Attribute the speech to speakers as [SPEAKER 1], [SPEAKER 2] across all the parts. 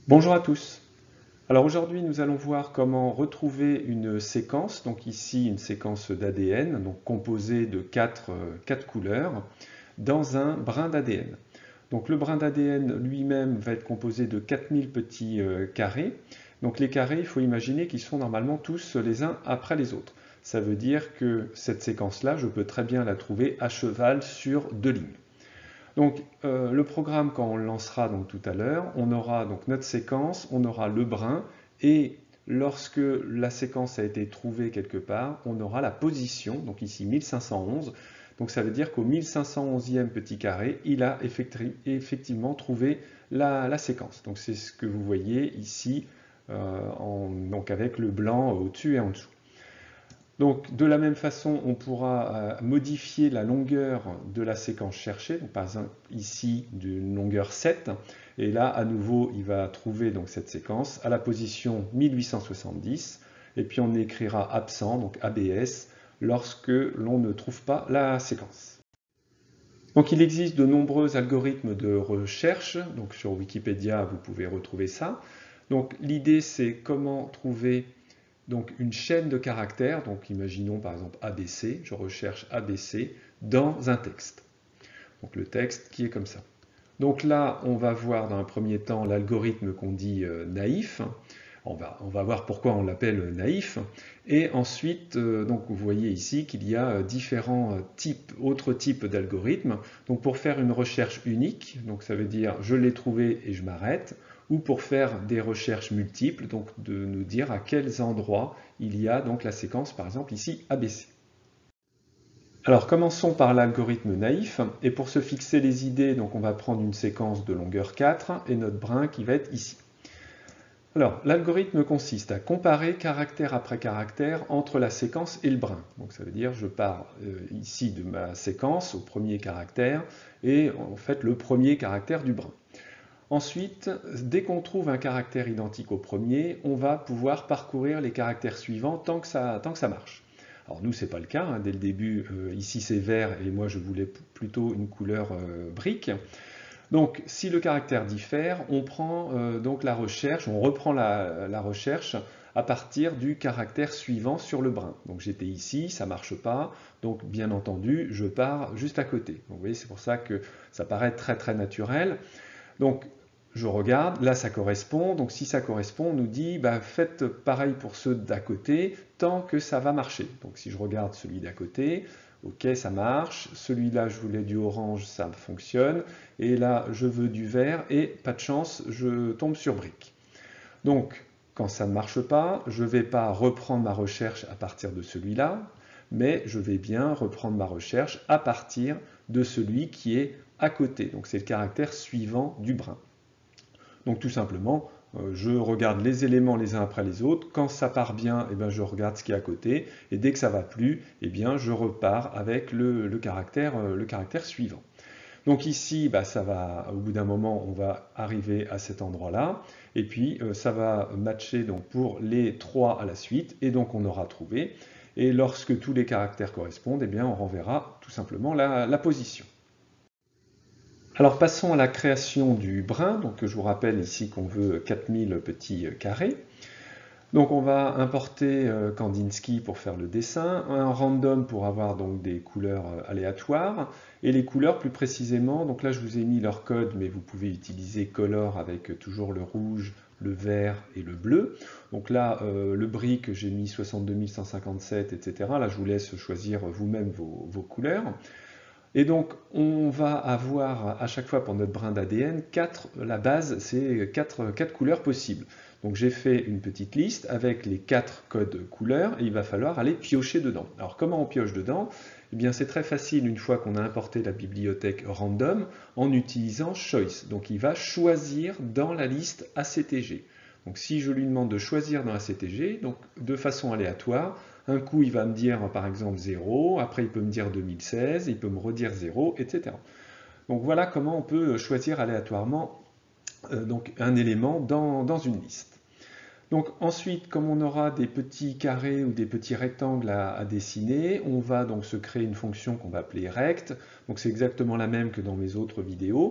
[SPEAKER 1] Bonjour à tous. Alors aujourd'hui, nous allons voir comment retrouver une séquence, donc ici une séquence d'ADN, donc composée de quatre couleurs, dans un brin d'ADN. Donc le brin d'ADN lui-même va être composé de 4000 petits carrés. Donc les carrés, il faut imaginer qu'ils sont normalement tous les uns après les autres. Ça veut dire que cette séquence-là, je peux très bien la trouver à cheval sur deux lignes. Donc le programme, quand on le lancera donc, tout à l'heure, on aura donc notre séquence, on aura le brin, et lorsque la séquence a été trouvée quelque part, on aura la position, donc ici 1511. Donc ça veut dire qu'au 1511e petit carré, il a effectivement trouvé la séquence. Donc c'est ce que vous voyez ici, donc avec le blanc au-dessus et en dessous. Donc, de la même façon, on pourra modifier la longueur de la séquence cherchée. Donc, par exemple, ici, d'une longueur 7. Et là, à nouveau, il va trouver donc, cette séquence à la position 1870. Et puis, on écrira absent, donc ABS, lorsque l'on ne trouve pas la séquence. Donc, il existe de nombreux algorithmes de recherche. Donc, sur Wikipédia, vous pouvez retrouver ça. Donc, l'idée, c'est comment trouver donc une chaîne de caractères, donc imaginons par exemple ABC, je recherche ABC dans un texte. Donc le texte qui est comme ça. Donc là, on va voir dans un premier temps l'algorithme qu'on dit naïf. On va voir pourquoi on l'appelle naïf. Et ensuite, donc vous voyez ici qu'il y a différents autres types d'algorithmes. Donc pour faire une recherche unique, donc ça veut dire je l'ai trouvé et je m'arrête, ou pour faire des recherches multiples, donc de nous dire à quels endroits il y a donc la séquence, par exemple ici ABC. Alors commençons par l'algorithme naïf, et pour se fixer les idées, donc on va prendre une séquence de longueur 4 et notre brin qui va être ici. Alors, l'algorithme consiste à comparer caractère après caractère entre la séquence et le brin. Donc ça veut dire je pars ici de ma séquence au premier caractère et en fait le premier caractère du brin. Ensuite, dès qu'on trouve un caractère identique au premier, on va pouvoir parcourir les caractères suivants tant que ça marche. Alors nous, ce n'est pas le cas. Hein. Dès le début, ici c'est vert et moi je voulais plutôt une couleur brique. Donc, si le caractère diffère, on prend donc la recherche, on reprend la recherche à partir du caractère suivant sur le brin. Donc j'étais ici, ça ne marche pas, donc bien entendu, je pars juste à côté. Donc vous voyez, c'est pour ça que ça paraît très très naturel. Donc je regarde, là ça correspond, donc si ça correspond, on nous dit bah, faites pareil pour ceux d'à côté tant que ça va marcher. Donc si je regarde celui d'à côté, ok ça marche, celui-là je voulais du orange, ça fonctionne, et là je veux du vert, et pas de chance, je tombe sur brique. Donc quand ça ne marche pas, je ne vais pas reprendre ma recherche à partir de celui-là, mais je vais bien reprendre ma recherche à partir de celui qui est à côté. Donc c'est le caractère suivant du brin. Donc tout simplement, je regarde les éléments les uns après les autres. Quand ça part bien, eh bien, je regarde ce qui est à côté. Et dès que ça ne va plus, eh bien, je repars avec le caractère suivant. Donc ici, bah, ça va, au bout d'un moment, on va arriver à cet endroit-là. Et puis, ça va matcher donc, pour les trois à la suite. Et donc, on aura trouvé. Et lorsque tous les caractères correspondent, eh bien, on renverra tout simplement la position. Alors passons à la création du brin. Donc je vous rappelle ici qu'on veut 4000 petits carrés. Donc on va importer Kandinsky pour faire le dessin, un random pour avoir donc des couleurs aléatoires, et les couleurs plus précisément, donc là je vous ai mis leur code, mais vous pouvez utiliser color avec toujours le rouge, le vert et le bleu. Donc là, le brick, j'ai mis 62 157, etc. Là je vous laisse choisir vous-même vos couleurs. Et donc, on va avoir à chaque fois pour notre brin d'ADN, la base, c'est quatre couleurs possibles. Donc j'ai fait une petite liste avec les 4 codes couleurs et il va falloir aller piocher dedans. Alors comment on pioche dedans? Eh bien c'est très facile une fois qu'on a importé la bibliothèque random en utilisant choice. Donc il va choisir dans la liste ACTG. Donc si je lui demande de choisir dans ACTG, donc de façon aléatoire, un coup, il va me dire par exemple 0, après il peut me dire 2016, il peut me redire 0, etc. Donc voilà comment on peut choisir aléatoirement donc un élément dans une liste. Donc ensuite, comme on aura des petits carrés ou des petits rectangles à dessiner, on va donc se créer une fonction qu'on va appeler rect. Donc c'est exactement la même que dans mes autres vidéos,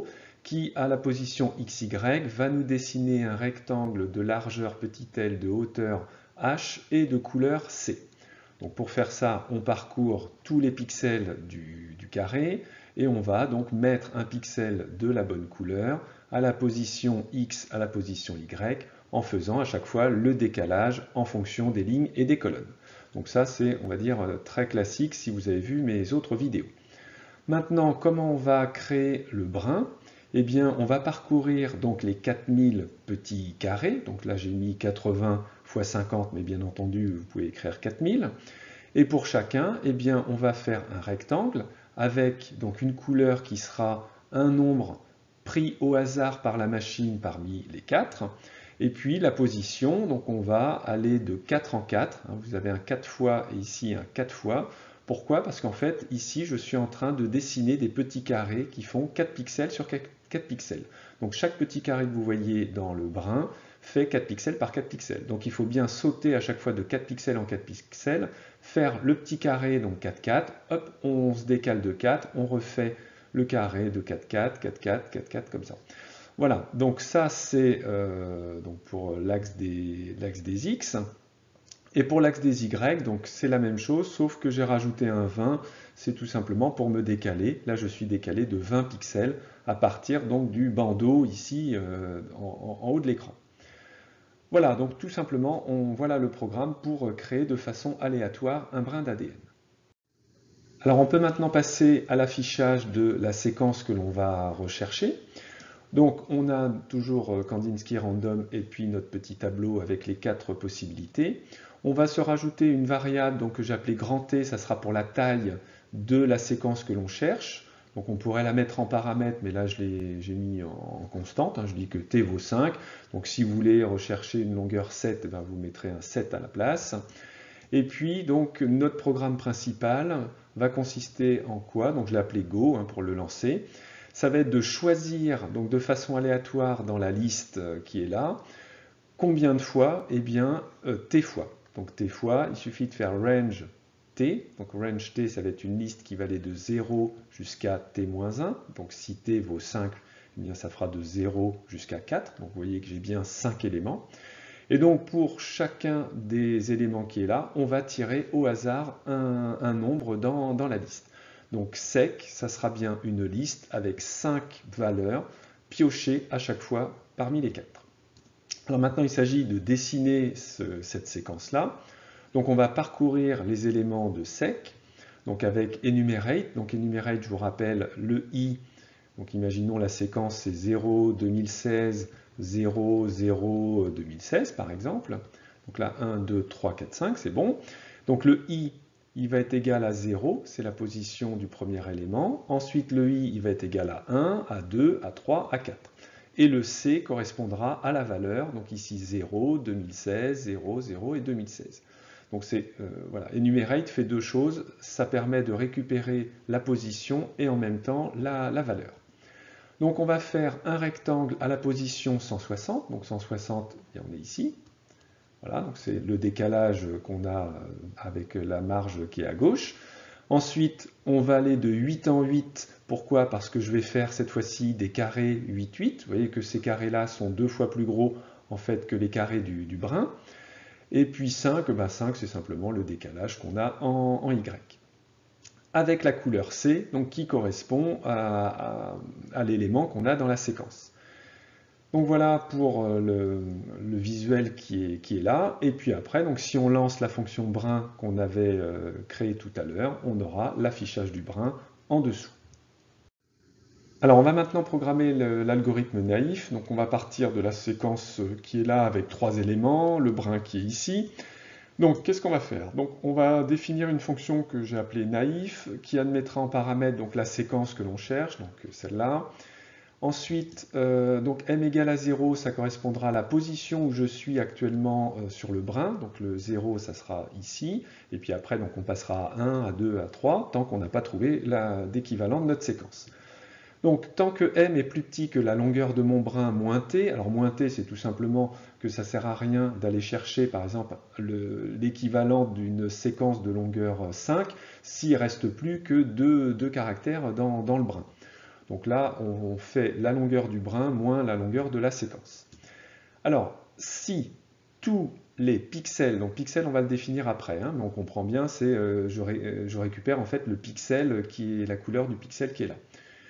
[SPEAKER 1] qui, à la position XY, va nous dessiner un rectangle de largeur petit l, de hauteur h et de couleur C. Donc pour faire ça, on parcourt tous les pixels du carré et on va donc mettre un pixel de la bonne couleur à la position X, à la position Y, en faisant à chaque fois le décalage en fonction des lignes et des colonnes. Donc ça, c'est, on va dire, très classique si vous avez vu mes autres vidéos. Maintenant, comment on va créer le brin? Eh bien, on va parcourir donc les 4000 petits carrés. Donc là, j'ai mis 80 x 50, mais bien entendu, vous pouvez écrire 4000. Et pour chacun, eh bien, on va faire un rectangle avec donc une couleur qui sera un nombre pris au hasard par la machine parmi les 4. Et puis la position, donc on va aller de 4 en 4. Vous avez un 4 fois et ici un 4 fois. Pourquoi? Parce qu'en fait, ici, je suis en train de dessiner des petits carrés qui font 4 pixels sur 4 pixels. Donc chaque petit carré que vous voyez dans le brin fait 4 pixels par 4 pixels. Donc il faut bien sauter à chaque fois de 4 pixels en 4 pixels, faire le petit carré, donc 4, 4, hop, on se décale de 4, on refait le carré de 4, 4, 4, 4, 4, 4, comme ça. Voilà, donc ça c'est donc pour l'axe des X. Et pour l'axe des Y, donc c'est la même chose, sauf que j'ai rajouté un 20, c'est tout simplement pour me décaler. Là, je suis décalé de 20 pixels à partir donc du bandeau ici en haut de l'écran. Voilà, donc tout simplement, voilà le programme pour créer de façon aléatoire un brin d'ADN. Alors on peut maintenant passer à l'affichage de la séquence que l'on va rechercher. Donc on a toujours Kandinsky Random et puis notre petit tableau avec les 4 possibilités. On va se rajouter une variable donc, que j'ai appelée grand T, ça sera pour la taille de la séquence que l'on cherche. Donc on pourrait la mettre en paramètre, mais là j'ai mis en constante, je dis que T vaut 5. Donc si vous voulez rechercher une longueur 7, ben, vous mettrez un 7 à la place. Et puis donc notre programme principal va consister en quoi? Donc je l'ai appelé Go pour le lancer. Ça va être de choisir donc de façon aléatoire dans la liste qui est là, combien de fois? Eh bien T fois. Donc T fois, il suffit de faire range T. Donc range T, ça va être une liste qui va aller de 0 jusqu'à T-1. Donc si T vaut 5, eh bien, ça fera de 0 jusqu'à 4. Donc vous voyez que j'ai bien 5 éléments. Et donc pour chacun des éléments qui est là, on va tirer au hasard un nombre dans la liste. Donc sec, ça sera bien une liste avec 5 valeurs piochées à chaque fois parmi les 4. Alors maintenant, il s'agit de dessiner cette séquence-là. Donc on va parcourir les éléments de sec, donc avec enumerate. Donc enumerate, je vous rappelle, le i. Donc imaginons la séquence, c'est 0, 2016, 0, 0, 2016 par exemple. Donc là, 1, 2, 3, 4, 5, c'est bon. Donc le i, il va être égal à 0, c'est la position du premier élément. Ensuite, le i, il va être égal à 1, à 2, à 3, à 4. Et le C correspondra à la valeur, donc ici 0, 2016, 0, 0 et 2016. Donc c'est, voilà, enumerate fait deux choses, ça permet de récupérer la position et en même temps la valeur. Donc on va faire un rectangle à la position 160, donc 160, et on est ici. Voilà, donc c'est le décalage qu'on a avec la marge qui est à gauche. Ensuite, on va aller de 8 en 8. Pourquoi? Parce que je vais faire cette fois-ci des carrés 8-8. Vous voyez que ces carrés-là sont 2 fois plus gros en fait que les carrés du brin. Et puis 5, 5 c'est simplement le décalage qu'on a en Y. Avec la couleur C, donc qui correspond à l'élément qu'on a dans la séquence. Donc voilà pour le visuel qui est là. Et puis après, donc si on lance la fonction brin qu'on avait créée tout à l'heure, on aura l'affichage du brin en dessous. Alors on va maintenant programmer l'algorithme naïf. Donc on va partir de la séquence qui est là avec 3 éléments, le brin qui est ici. Donc qu'est-ce qu'on va faire? Donc on va définir une fonction que j'ai appelée naïf, qui admettra en paramètre donc, la séquence que l'on cherche, donc celle-là. Ensuite, donc m égale à 0, ça correspondra à la position où je suis actuellement sur le brin. Donc le 0, ça sera ici. Et puis après, donc, on passera à 1, à 2, à 3, tant qu'on n'a pas trouvé d'équivalent de notre séquence. Donc tant que m est plus petit que la longueur de mon brin moins t, alors moins t, c'est tout simplement que ça ne sert à rien d'aller chercher, par exemple, l'équivalent d'une séquence de longueur 5 s'il ne reste plus que deux caractères dans le brin. Donc là, on fait la longueur du brin moins la longueur de la séquence. Alors, si tous les pixels, donc pixel on va le définir après, hein, mais on comprend bien, c'est je récupère en fait le pixel qui est la couleur du pixel qui est là.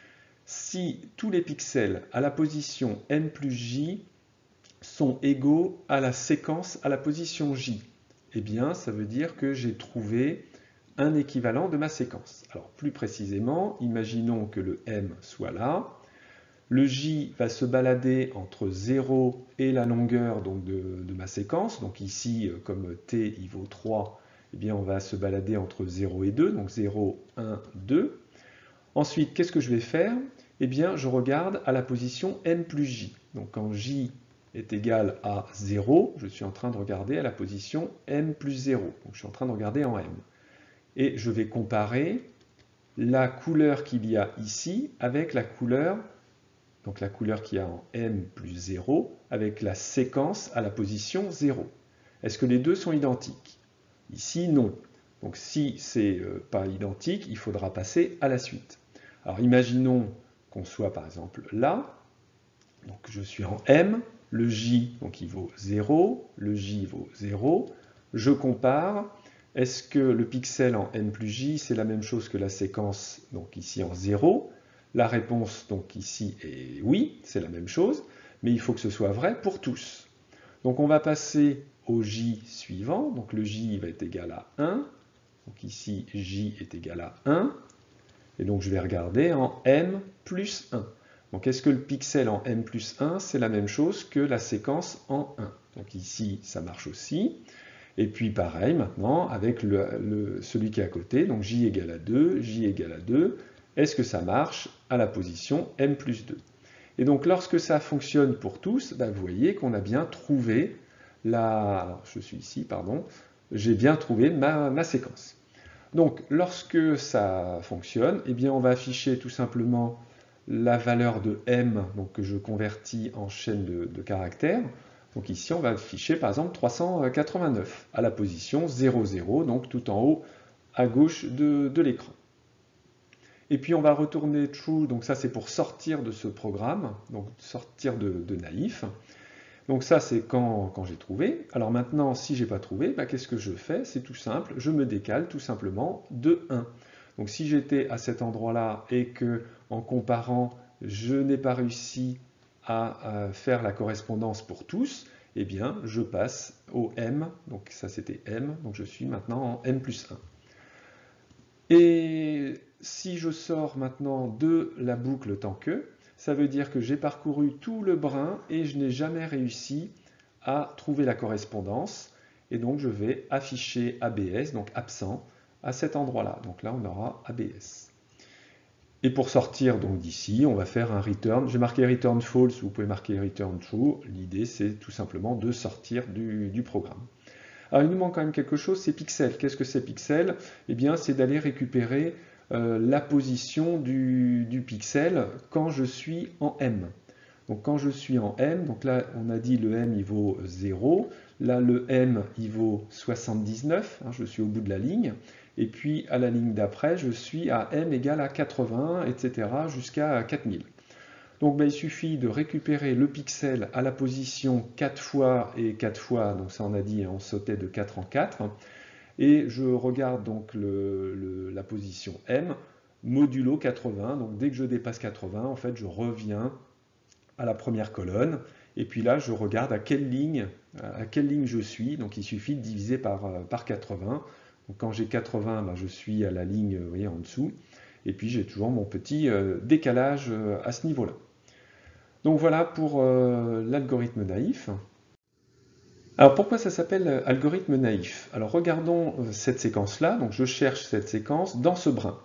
[SPEAKER 1] Si tous les pixels à la position n plus j sont égaux à la séquence à la position j, eh bien ça veut dire que j'ai trouvé un équivalent de ma séquence. Alors plus précisément, imaginons que le m soit là, le j va se balader entre 0 et la longueur donc, de ma séquence. Donc ici, comme t il vaut 3, eh bien on va se balader entre 0 et 2, donc 0, 1, 2. Ensuite, qu'est-ce que je vais faire? Eh bien, je regarde à la position m plus j. Donc quand j est égal à 0, je suis en train de regarder à la position m plus 0. Donc je suis en train de regarder en m. Et je vais comparer la couleur qu'il y a ici avec la couleur, donc la couleur qu'il y a en m plus 0, avec la séquence à la position 0. Est-ce que les deux sont identiques? Ici, non. Donc si c'est pas identique, il faudra passer à la suite. Alors imaginons qu'on soit par exemple là, donc je suis en m, le j donc il vaut 0, le j vaut 0, je compare, est-ce que le pixel en n plus j c'est la même chose que la séquence donc ici en 0? La réponse donc ici est oui, c'est la même chose, mais il faut que ce soit vrai pour tous. Donc on va passer au j suivant, donc le j va être égal à 1, donc ici j est égal à 1, et donc je vais regarder en m plus 1. Donc est-ce que le pixel en m plus 1 c'est la même chose que la séquence en 1? Donc ici ça marche aussi. Et puis pareil maintenant avec celui qui est à côté, donc j égale à 2, j égale à 2, est-ce que ça marche à la position m plus 2? Et donc lorsque ça fonctionne pour tous, vous voyez qu'on a bien trouvé alors, je suis ici, pardon, j'ai bien trouvé ma séquence. Donc lorsque ça fonctionne, eh bien, on va afficher tout simplement la valeur de m donc, que je convertis en chaîne de caractères. Donc ici, on va afficher par exemple 389 à la position 0, 0, donc tout en haut à gauche de l'écran. Et puis on va retourner true, donc ça c'est pour sortir de ce programme, donc sortir de naïf. Donc ça c'est quand j'ai trouvé. Alors maintenant, si j'ai pas trouvé, qu'est-ce que je fais? C'est tout simple, je me décale tout simplement de 1. Donc si j'étais à cet endroit-là et que en comparant, je n'ai pas réussi à faire la correspondance pour tous, eh bien je passe au m, donc ça c'était m, donc je suis maintenant en m plus 1. Et si je sors maintenant de la boucle tant que, ça veut dire que j'ai parcouru tout le brin et je n'ai jamais réussi à trouver la correspondance. Et donc je vais afficher ABS, donc absent, à cet endroit-là. Donc là on aura ABS. Et pour sortir donc d'ici, on va faire un return. J'ai marqué return false, vous pouvez marquer return true. L'idée c'est tout simplement de sortir du programme. Alors il nous manque quand même quelque chose, c'est pixel. Qu'est-ce que c'est pixel? Eh bien c'est d'aller récupérer la position du pixel quand je suis en M. Donc quand je suis en M, donc là on a dit le M il vaut 0, là le M il vaut 79, hein, je suis au bout de la ligne, et puis à la ligne d'après je suis à M égale à 80, etc. jusqu'à 4000. Donc il suffit de récupérer le pixel à la position 4 fois et 4 fois, donc ça on a dit, on sautait de 4 en 4, et je regarde donc la position M, modulo 80, donc dès que je dépasse 80, en fait je reviens à la première colonne, et puis là je regarde à quelle ligne je suis, donc il suffit de diviser par 80, donc quand j'ai 80, je suis à la ligne, vous voyez, en dessous, et puis j'ai toujours mon petit décalage à ce niveau-là. Donc voilà pour l'algorithme naïf. Alors pourquoi ça s'appelle algorithme naïf? Alors regardons cette séquence-là, donc je cherche cette séquence dans ce brin.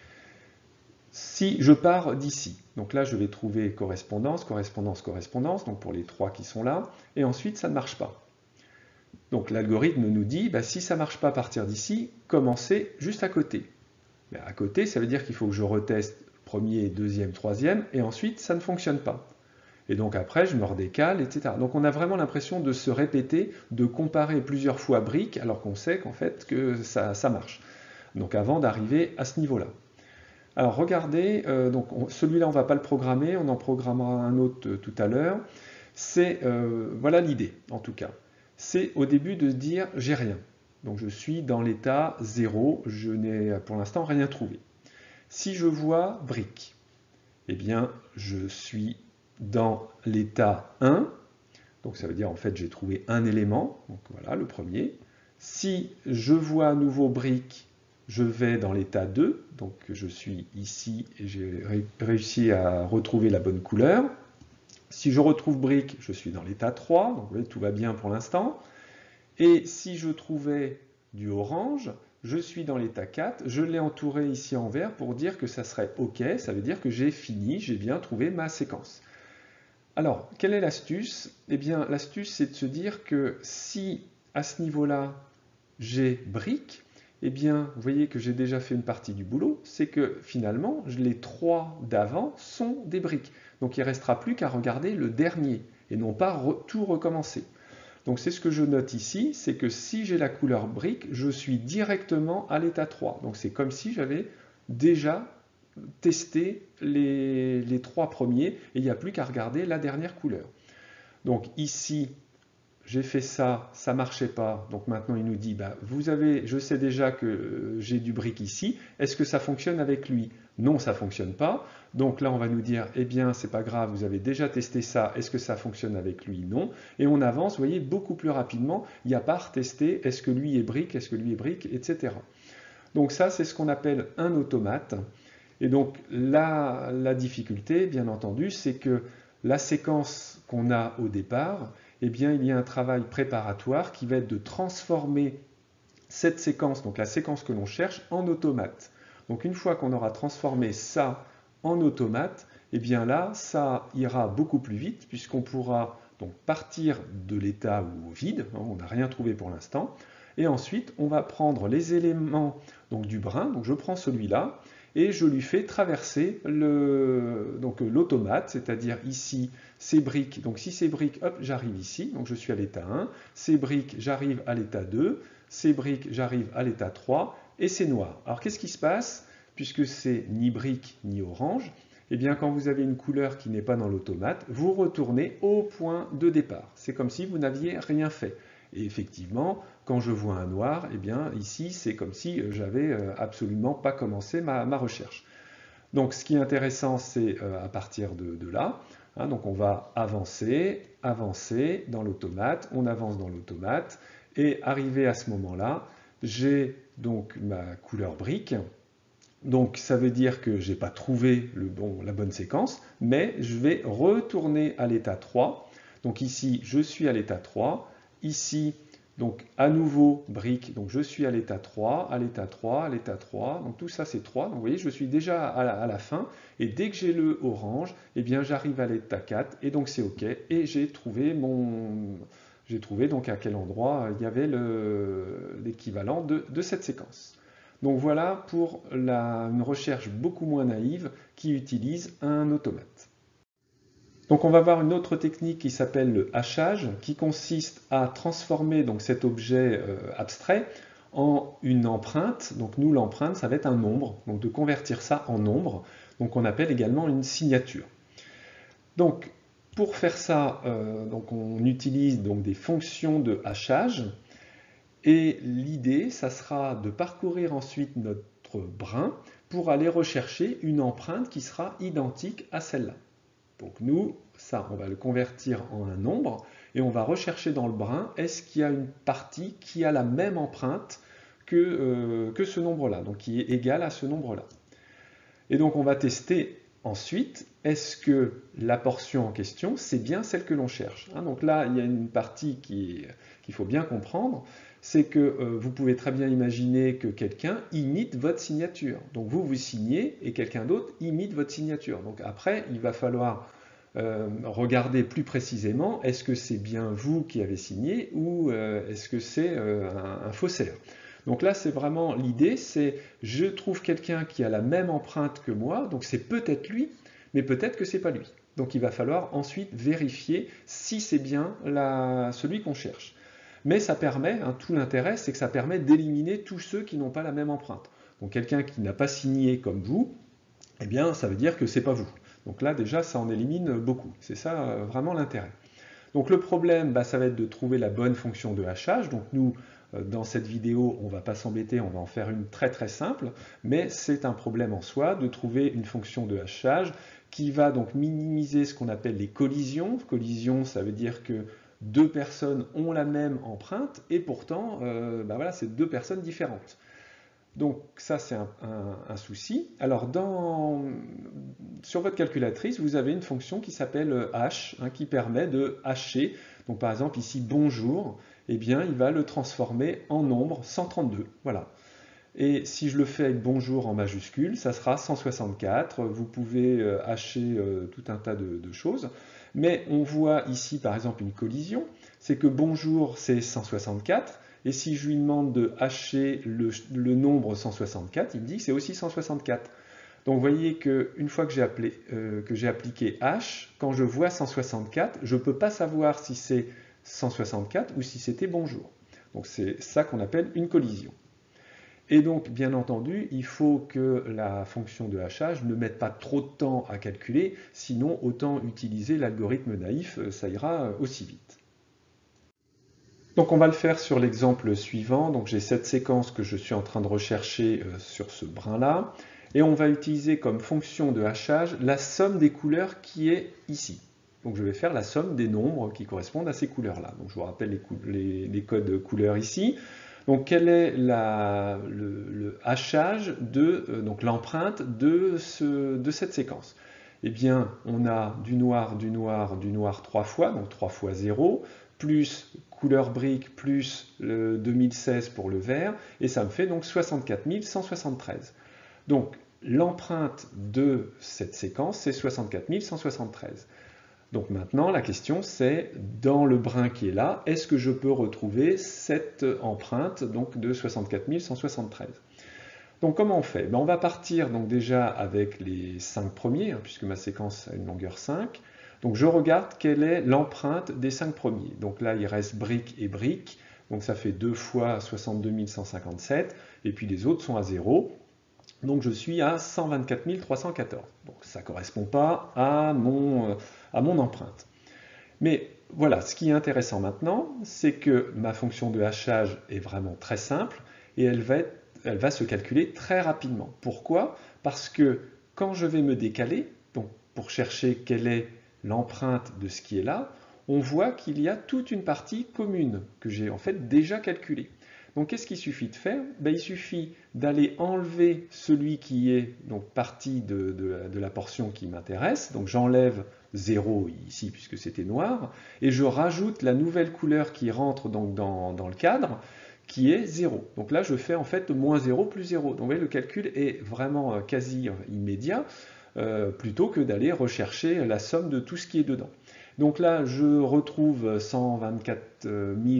[SPEAKER 1] Si je pars d'ici, donc là je vais trouver correspondance, correspondance, correspondance, donc pour les trois qui sont là, et ensuite ça ne marche pas. Donc l'algorithme nous dit, si ça ne marche pas à partir d'ici, commencez juste à côté. Mais à côté, ça veut dire qu'il faut que je reteste premier, deuxième, troisième, et ensuite ça ne fonctionne pas. Et donc après, je me redécale, etc. Donc on a vraiment l'impression de se répéter, de comparer plusieurs fois briques, alors qu'on sait qu'en fait que ça marche. Donc avant d'arriver à ce niveau-là. Alors regardez, celui-là on ne va pas le programmer, on en programmera un autre tout à l'heure. Voilà l'idée en tout cas. C'est au début de dire j'ai rien. Donc je suis dans l'état 0, je n'ai pour l'instant rien trouvé. Si je vois brique, eh bien je suis dans l'état 1, donc ça veut dire en fait j'ai trouvé un élément, donc voilà le premier. Si je vois à nouveau brique, je vais dans l'état 2, donc je suis ici et j'ai réussi à retrouver la bonne couleur. Si je retrouve brique, je suis dans l'état 3, donc vous voyez, tout va bien pour l'instant. Et si je trouvais du orange, je suis dans l'état 4, je l'ai entouré ici en vert pour dire que ça serait OK, ça veut dire que j'ai fini, j'ai bien trouvé ma séquence. Alors, quelle est l'astuce? Eh bien, l'astuce, c'est de se dire que si à ce niveau-là, j'ai brique, eh bien, vous voyez que j'ai déjà fait une partie du boulot, c'est que finalement, les 3 d'avant sont des briques. Donc il ne restera plus qu'à regarder le dernier et non pas tout recommencer. Donc c'est ce que je note ici, c'est que si j'ai la couleur brique, je suis directement à l'état 3. Donc c'est comme si j'avais déjà testé les 3 premiers et il n'y a plus qu'à regarder la dernière couleur. Donc ici, j'ai fait ça, ça ne marchait pas, donc maintenant il nous dit, bah, je sais déjà que j'ai du brique ici, est-ce que ça fonctionne avec lui? Non, ça ne fonctionne pas, donc là on va nous dire, eh bien c'est pas grave, vous avez déjà testé ça, est-ce que ça fonctionne avec lui? Non, et on avance, vous voyez, beaucoup plus rapidement, il n'y a pas à retester, est-ce que lui est brique, est-ce que lui est brique, etc. Donc ça c'est ce qu'on appelle un automate, et donc la difficulté, bien entendu, c'est que la séquence qu'on a au départ, eh bien, il y a un travail préparatoire qui va être de transformer cette séquence, donc la séquence que l'on cherche, en automate. Donc une fois qu'on aura transformé ça en automate, eh bien là, ça ira beaucoup plus vite puisqu'on pourra donc partir de l'état au vide, hein, on n'a rien trouvé pour l'instant, et ensuite on va prendre les éléments donc, du brin, donc je prends celui-là, et je lui fais traverser l'automate, c'est-à-dire ici, ces briques. Donc si ces briques, hop, j'arrive ici, donc je suis à l'état 1, ces briques, j'arrive à l'état 2, ces briques, j'arrive à l'état 3, et c'est noir. Alors qu'est-ce qui se passe? Puisque c'est ni brique ni orange, eh bien quand vous avez une couleur qui n'est pas dans l'automate, vous retournez au point de départ. C'est comme si vous n'aviez rien fait. Et effectivement, quand je vois un noir, eh bien ici c'est comme si j'avais absolument pas commencé ma recherche. Donc ce qui est intéressant, c'est à partir de là, hein, donc on va avancer, avancer dans l'automate, on avance dans l'automate, et arrivé à ce moment-là, j'ai donc ma couleur brique. Donc ça veut dire que je n'ai pas trouvé la bonne séquence, mais je vais retourner à l'état 3. Donc ici, je suis à l'état 3. Ici, donc à nouveau brique, donc je suis à l'état 3, à l'état 3, à l'état 3. Donc tout ça c'est 3. Donc vous voyez, je suis déjà à la fin. Et dès que j'ai le orange, eh bien j'arrive à l'état 4 et donc c'est OK. Et j'ai trouvé donc à quel endroit il y avait l'équivalent de cette séquence. Donc voilà pour une recherche beaucoup moins naïve qui utilise un automate. Donc on va voir une autre technique qui s'appelle le hachage, qui consiste à transformer donc, cet objet abstrait en une empreinte. Donc nous, l'empreinte, ça va être un nombre, donc de convertir ça en nombre, donc on appelle également une signature. Donc pour faire ça, donc on utilise donc, des fonctions de hachage. Et l'idée, ça sera de parcourir ensuite notre brin pour aller rechercher une empreinte qui sera identique à celle-là. Donc nous, ça, on va le convertir en un nombre et on va rechercher dans le brin, est-ce qu'il y a une partie qui a la même empreinte que ce nombre-là, donc qui est égal à ce nombre-là. Et donc on va tester ensuite, est-ce que la portion en question, c'est bien celle que l'on cherche, hein. Donc là, il y a une partie qu'il faut bien comprendre, c'est que vous pouvez très bien imaginer que quelqu'un imite votre signature. Donc vous signez et quelqu'un d'autre imite votre signature. Donc après, il va falloir regarder plus précisément, est-ce que c'est bien vous qui avez signé ou est-ce que c'est un faussaire? Donc là, c'est vraiment l'idée, c'est je trouve quelqu'un qui a la même empreinte que moi, donc c'est peut-être lui, mais peut-être que c'est pas lui. Donc il va falloir ensuite vérifier si c'est bien celui qu'on cherche. Mais ça permet, hein, tout l'intérêt, c'est que ça permet d'éliminer tous ceux qui n'ont pas la même empreinte. Donc quelqu'un qui n'a pas signé comme vous, eh bien ça veut dire que c'est pas vous. Donc là déjà ça en élimine beaucoup, c'est ça vraiment l'intérêt. Donc le problème, bah, ça va être de trouver la bonne fonction de hachage. Donc nous, dans cette vidéo, on ne va pas s'embêter, on va en faire une très très simple, mais c'est un problème en soi de trouver une fonction de hachage qui va donc minimiser ce qu'on appelle les collisions. Collision, ça veut dire que deux personnes ont la même empreinte et pourtant, bah voilà, c'est deux personnes différentes. Donc ça, c'est un souci. Alors, sur votre calculatrice, vous avez une fonction qui s'appelle hash, hein, qui permet de hasher. Donc par exemple, ici, bonjour, eh bien, il va le transformer en nombre 132. Voilà. Et si je le fais avec bonjour en majuscule, ça sera 164. Vous pouvez hasher tout un tas de choses. Mais on voit ici, par exemple, une collision. C'est que bonjour, c'est 164. Et si je lui demande de hasher le nombre 164, il me dit que c'est aussi 164. Donc vous voyez qu'une fois que j'ai appliqué hash, quand je vois 164, je ne peux pas savoir si c'est 164 ou si c'était bonjour. Donc c'est ça qu'on appelle une collision. Et donc, bien entendu, il faut que la fonction de hachage ne mette pas trop de temps à calculer, sinon autant utiliser l'algorithme naïf, ça ira aussi vite. Donc on va le faire sur l'exemple suivant. Donc j'ai cette séquence que je suis en train de rechercher sur ce brin-là. Et on va utiliser comme fonction de hachage la somme des couleurs qui est ici. Donc je vais faire la somme des nombres qui correspondent à ces couleurs-là. Donc je vous rappelle les codes couleurs ici. Donc quel est le hachage donc l'empreinte de cette séquence? Eh bien, on a du noir, du noir, du noir 3 fois, donc 3 fois 0, plus couleur brique, plus le 2016 pour le vert, et ça me fait donc 64 173. Donc l'empreinte de cette séquence, c'est 64 173. Donc maintenant, la question c'est, dans le brin qui est là, est-ce que je peux retrouver cette empreinte donc, de 64 173? Donc comment on fait? On va partir donc déjà avec les 5 premiers, hein, puisque ma séquence a une longueur 5. Donc je regarde quelle est l'empreinte des 5 premiers. Donc là, il reste brique et brique. Donc ça fait 2 fois 62 157. Et puis les autres sont à 0. Donc je suis à 124 314. Donc ça ne correspond pas à mon empreinte. Mais voilà, ce qui est intéressant maintenant, c'est que ma fonction de hachage est vraiment très simple et elle va se calculer très rapidement. Pourquoi? Parce que quand je vais me décaler, donc pour chercher quelle est l'empreinte de ce qui est là, on voit qu'il y a toute une partie commune que j'ai en fait déjà calculée. Donc qu'est-ce qu'il suffit de faire? Il suffit d'aller enlever celui qui est donc partie de la portion qui m'intéresse. Donc j'enlève 0 ici puisque c'était noir, et je rajoute la nouvelle couleur qui rentre donc dans le cadre, qui est 0. Donc là je fais en fait moins 0 plus 0. Donc vous voyez, le calcul est vraiment quasi immédiat, plutôt que d'aller rechercher la somme de tout ce qui est dedans. Donc là, je retrouve 124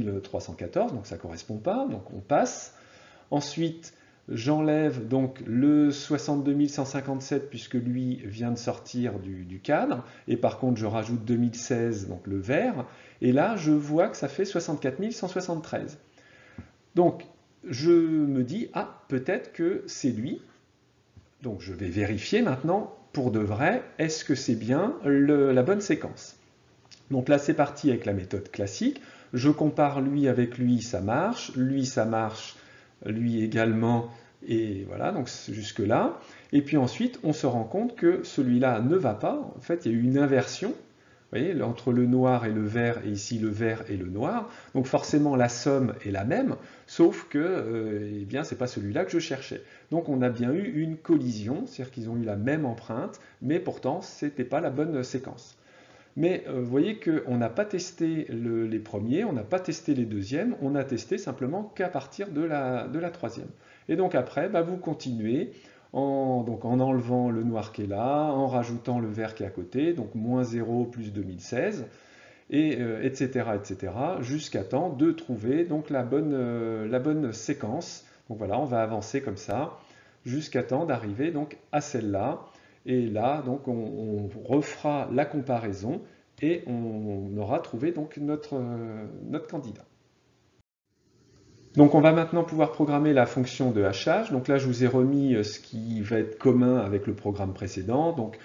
[SPEAKER 1] 314, donc ça ne correspond pas, donc on passe. Ensuite, j'enlève donc le 62 157 puisque lui vient de sortir du cadre, et par contre je rajoute 2016, donc le vert, et là je vois que ça fait 64 173. Donc je me dis, ah, peut-être que c'est lui. Donc je vais vérifier maintenant, pour de vrai, est-ce que c'est bien la bonne séquence? Donc là, c'est parti avec la méthode classique. Je compare lui avec lui, ça marche. Lui, ça marche. Lui également. Et voilà, donc jusque-là. Et puis ensuite, on se rend compte que celui-là ne va pas. En fait, il y a eu une inversion. Vous voyez, entre le noir et le vert, et ici le vert et le noir. Donc forcément, la somme est la même, sauf que eh bien, ce n'est pas celui-là que je cherchais. Donc on a bien eu une collision, c'est-à-dire qu'ils ont eu la même empreinte, mais pourtant, ce n'était pas la bonne séquence. Mais vous voyez qu'on n'a pas testé les premiers, on n'a pas testé les deuxièmes, on a testé simplement qu'à partir de la troisième. Et donc après, vous continuez donc en enlevant le noir qui est là, en rajoutant le vert qui est à côté, donc moins 0 plus 2016, et, etc., etc., jusqu'à temps de trouver donc la bonne séquence. Donc voilà, on va avancer comme ça, jusqu'à temps d'arriver donc à celle-là. Et là, donc, on refera la comparaison et on aura trouvé donc notre candidat. Donc on va maintenant pouvoir programmer la fonction de hachage. Donc là je vous ai remis ce qui va être commun avec le programme précédent. Donc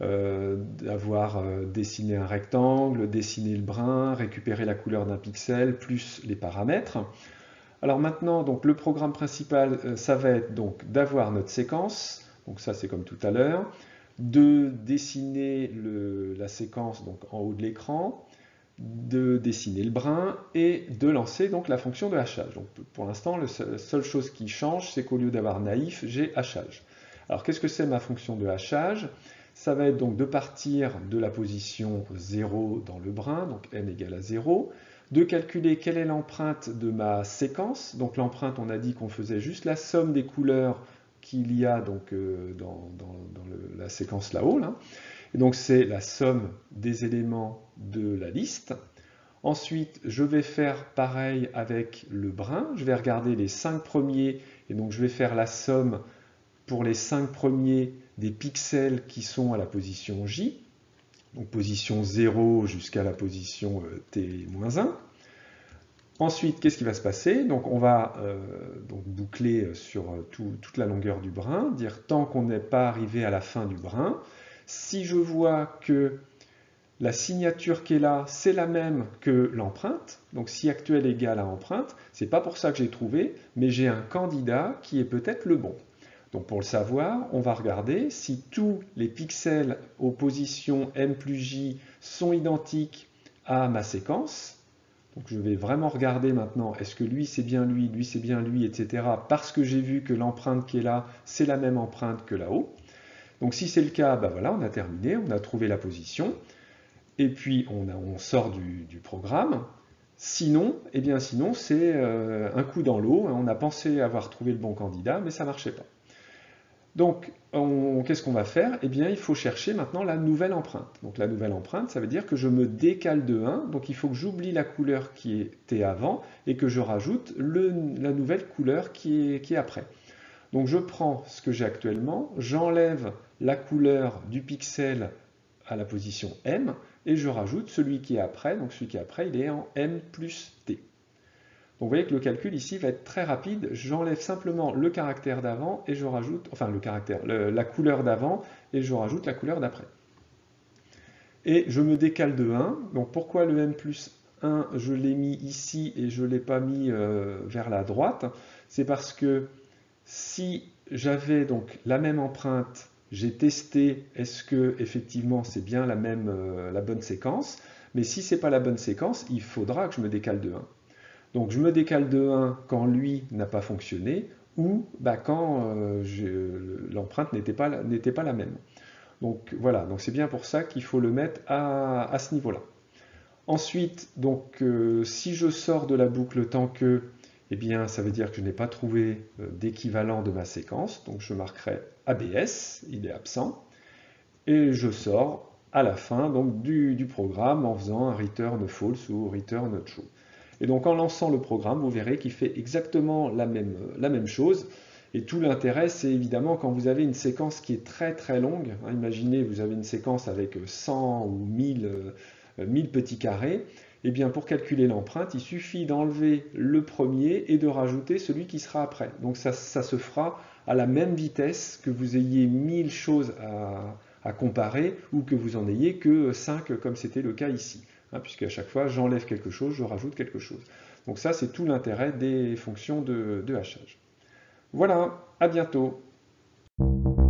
[SPEAKER 1] avoir dessiné un rectangle, dessiner le brin, récupérer la couleur d'un pixel, plus les paramètres. Alors maintenant, donc, le programme principal, ça va être donc d'avoir notre séquence. Donc ça c'est comme tout à l'heure. De dessiner la séquence donc, en haut de l'écran, de dessiner le brin et de lancer donc la fonction de hachage. Donc, pour l'instant, la seule chose qui change, c'est qu'au lieu d'avoir naïf, j'ai hachage. Alors qu'est-ce que c'est ma fonction de hachage? Ça va être donc de partir de la position 0 dans le brin, donc n égale à 0, de calculer quelle est l'empreinte de ma séquence. Donc l'empreinte, on a dit qu'on faisait juste la somme des couleurs qu'il y a donc, dans la séquence là-haut. Là. Et donc c'est la somme des éléments de la liste. Ensuite, je vais faire pareil avec le brin. Je vais regarder les 5 premiers, et donc je vais faire la somme pour les 5 premiers des pixels qui sont à la position J, donc position 0 jusqu'à la position T-1. Ensuite, qu'est-ce qui va se passer? Donc on va donc boucler sur toute la longueur du brin, dire tant qu'on n'est pas arrivé à la fin du brin. Si je vois que la signature qui est là, c'est la même que l'empreinte, donc si actuel égale à empreinte, c'est pas pour ça que j'ai trouvé, mais j'ai un candidat qui est peut-être le bon. Donc pour le savoir, on va regarder si tous les pixels aux positions m plus j sont identiques à ma séquence. Donc je vais vraiment regarder maintenant, est-ce que lui c'est bien lui c'est bien lui, etc. Parce que j'ai vu que l'empreinte qui est là, c'est la même empreinte que là-haut. Donc si c'est le cas, ben voilà, on a terminé, on a trouvé la position. Et puis on sort du programme. Sinon, eh bien sinon c'est un coup dans l'eau. On a pensé avoir trouvé le bon candidat, mais ça ne marchait pas. Donc, qu'est-ce qu'on va faire? Eh bien, il faut chercher maintenant la nouvelle empreinte. Donc, la nouvelle empreinte, ça veut dire que je me décale de 1. Donc, il faut que j'oublie la couleur qui était avant et que je rajoute la nouvelle couleur qui est après. Donc, je prends ce que j'ai actuellement, j'enlève la couleur du pixel à la position M et je rajoute celui qui est après. Donc, celui qui est après, il est en M plus T. Donc vous voyez que le calcul ici va être très rapide. J'enlève simplement le caractère d'avant et je rajoute, enfin la couleur d'avant et je rajoute la couleur d'après. Et je me décale de 1. Donc pourquoi le m plus 1, je l'ai mis ici et je ne l'ai pas mis vers la droite? C'est parce que si j'avais donc la même empreinte, j'ai testé est-ce que effectivement c'est bien la bonne séquence, mais si ce n'est pas la bonne séquence, il faudra que je me décale de 1. Donc je me décale de 1 quand lui n'a pas fonctionné ou quand l'empreinte n'était pas la même. Donc voilà, donc c'est bien pour ça qu'il faut le mettre à ce niveau-là. Ensuite, donc si je sors de la boucle tant que, eh bien ça veut dire que je n'ai pas trouvé d'équivalent de ma séquence, donc je marquerai ABS, il est absent, et je sors à la fin donc, du programme en faisant un return false ou return true. Et donc en lançant le programme, vous verrez qu'il fait exactement la même chose. Et tout l'intérêt, c'est évidemment quand vous avez une séquence qui est très très longue. Imaginez, vous avez une séquence avec 100 ou 1000 petits carrés. Et bien pour calculer l'empreinte, il suffit d'enlever le premier et de rajouter celui qui sera après. Donc ça se fera à la même vitesse que vous ayez 1000 choses à comparer ou que vous en ayez que 5 comme c'était le cas ici. Puisqu'à chaque fois, j'enlève quelque chose, je rajoute quelque chose. Donc ça, c'est tout l'intérêt des fonctions de hachage. Voilà, à bientôt.